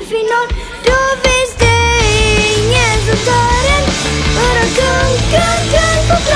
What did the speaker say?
final. Då finns det ingen som tar en. Bara kung, kung, kung på